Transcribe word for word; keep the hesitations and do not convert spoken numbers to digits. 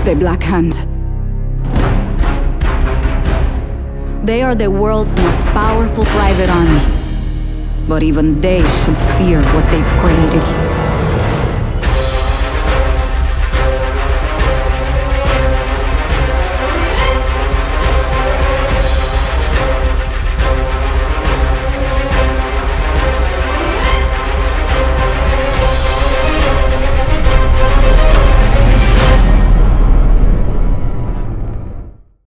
The Black Hand. They are the world's most powerful private army. But even they should fear what they've created.